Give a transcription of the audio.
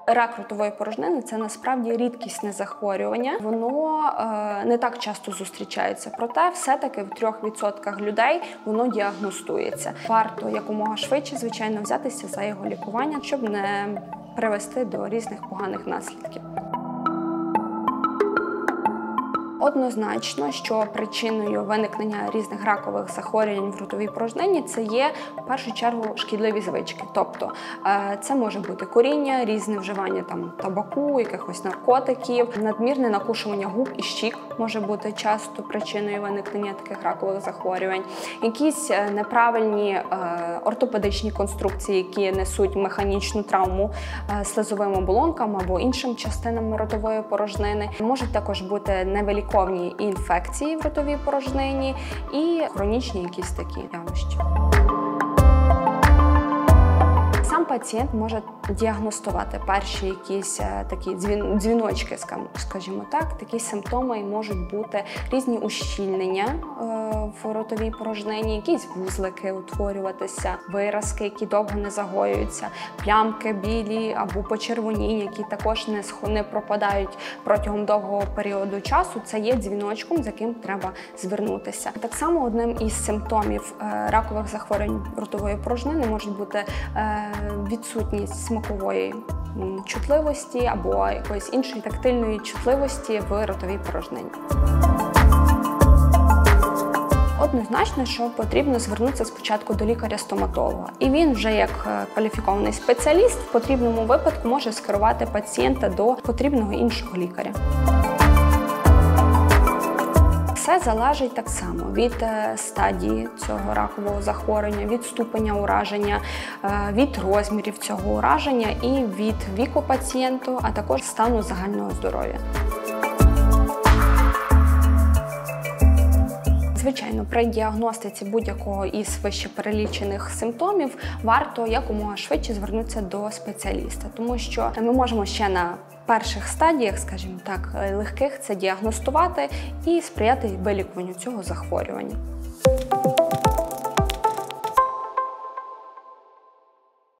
Рак ротової порожнини – це насправді рідкісне захворювання. Воно не так часто зустрічається, проте все-таки в 3% людей воно діагностується. Варто якомога швидше, звичайно, взятися за його лікування, щоб не привести до різних поганих наслідків. Однозначно, що причиною виникнення різних ракових захворювань в ротовій порожнині це є, в першу чергу, шкідливі звички. Тобто це може бути куріння, різне вживання табаку, якихось наркотиків, надмірне накушування губ і щік може бути часто причиною виникнення таких ракових захворювань, якісь неправильні ортопедичні конструкції, які несуть механічну травму слизовим оболонкам або іншим частинам ротової порожнини. Можуть також бути невеликовні інфекції в ротовій порожнині і хронічні якісь такі явища. Сам пацієнт може діагностувати перші якісь такі дзвіночки, скажімо так, такі симптоми можуть бути різні ущільнення в ротовій порожнині, якісь вузлики утворюватися, виразки, які довго не загоюються, плямки білі або почервоніння, які також не пропадають протягом довгого періоду часу. Це є дзвіночком, з яким треба звернутися. Так само одним із симптомів ракових захворювань ротової порожнини може бути відсутність смакової чутливості або якоїсь іншої тактильної чутливості в ротовій порожнині. Однозначно, що потрібно звернутися спочатку до лікаря-стоматолога. І він вже як кваліфікований спеціаліст в потрібному випадку може скерувати пацієнта до потрібного іншого лікаря. Все залежить так само від стадії цього ракового захворювання, від ступеня ураження, від розмірів цього ураження і від віку пацієнта, а також стану загального здоров'я. Звичайно, при діагностиці будь-якого із вище перелічених симптомів варто якомога швидше звернутися до спеціаліста, тому що ми можемо ще на перших стадіях, скажімо так, легких це діагностувати і сприяти вилікуванню цього захворювання.